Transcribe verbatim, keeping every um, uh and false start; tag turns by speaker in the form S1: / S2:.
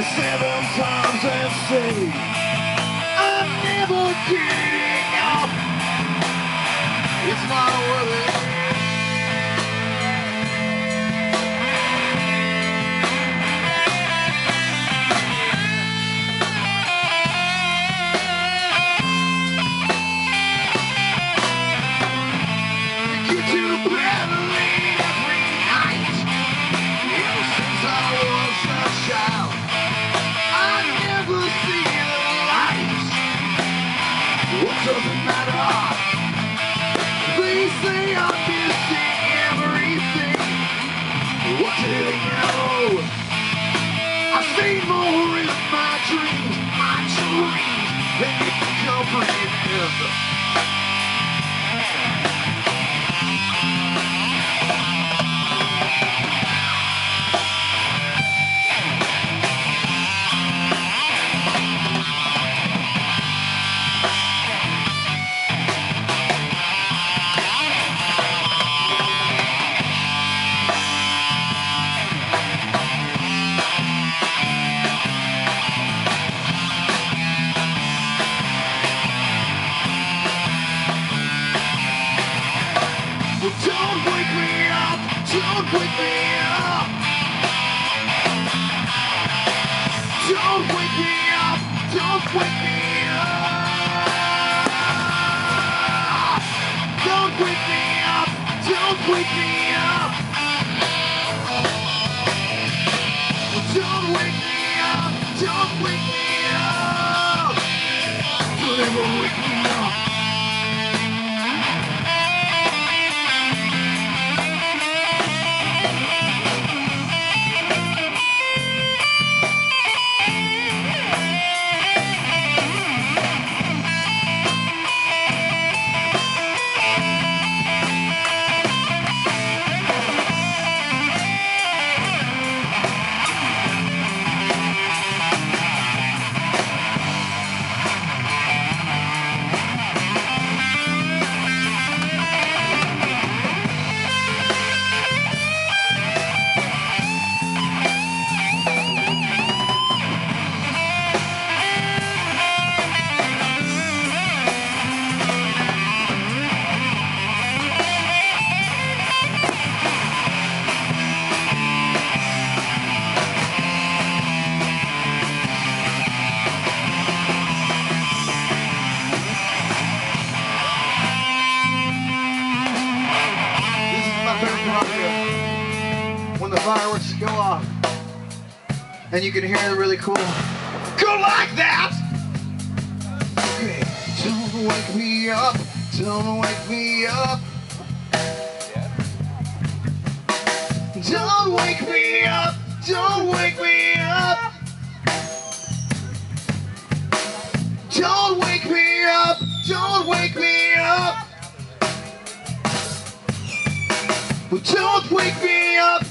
S1: seven times and say I'm never getting up. It's not worth it. Doesn't matter. They say I'm missing everything. What do they know? I've seen more in my dreams, my dreams, than you can comprehend. Don't wake me up, don't wake me up. Don't wake me up, don't wake me up. Don't wake me up, don't wake me up. Don't wake me up, don't wake me up. Don't ever wake me up. When the fireworks go off and you can hear it really cool. Go like that! Okay. Don't wake me up, don't wake me up. Don't wake me up, don't wake me up. Don't wake me up, don't wake me up. Don't wake me up,